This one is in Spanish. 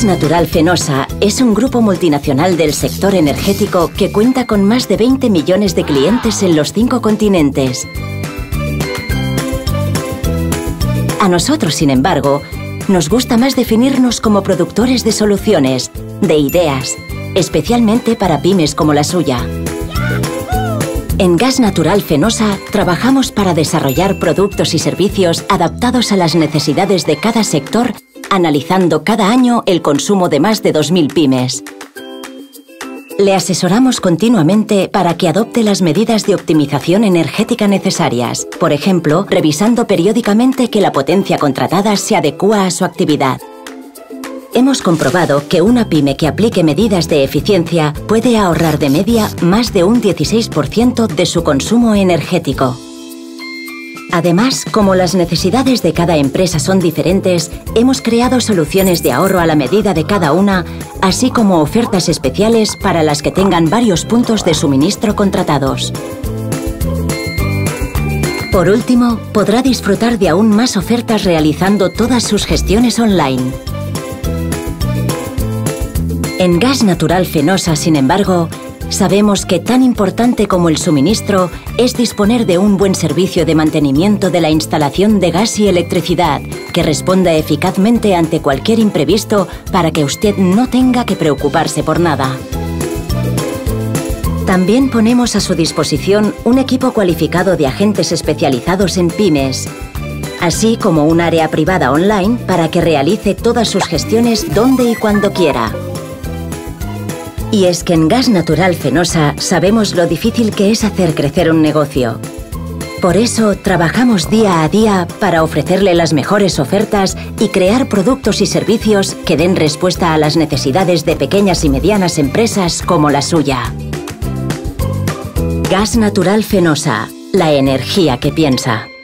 Natural Fenosa es un grupo multinacional del sector energético que cuenta con más de 20 millones de clientes en los 5 continentes. A nosotros, sin embargo, nos gusta más definirnos como productores de soluciones, de ideas, especialmente para pymes como la suya. En Gas Natural Fenosa trabajamos para desarrollar productos y servicios adaptados a las necesidades de cada sector, analizando cada año el consumo de más de 2.000 pymes. Le asesoramos continuamente para que adopte las medidas de optimización energética necesarias, por ejemplo, revisando periódicamente que la potencia contratada se adecúa a su actividad. Hemos comprobado que una pyme que aplique medidas de eficiencia puede ahorrar de media más de un 16% de su consumo energético. Además, como las necesidades de cada empresa son diferentes, hemos creado soluciones de ahorro a la medida de cada una, así como ofertas especiales para las que tengan varios puntos de suministro contratados. Por último, podrá disfrutar de aún más ofertas realizando todas sus gestiones online. En Gas Natural Fenosa, sin embargo, sabemos que tan importante como el suministro es disponer de un buen servicio de mantenimiento de la instalación de gas y electricidad que responda eficazmente ante cualquier imprevisto para que usted no tenga que preocuparse por nada. También ponemos a su disposición un equipo cualificado de agentes especializados en pymes, así como un área privada online para que realice todas sus gestiones donde y cuando quiera. Y es que en Gas Natural Fenosa sabemos lo difícil que es hacer crecer un negocio. Por eso trabajamos día a día para ofrecerle las mejores ofertas y crear productos y servicios que den respuesta a las necesidades de pequeñas y medianas empresas como la suya. Gas Natural Fenosa, la energía que piensa.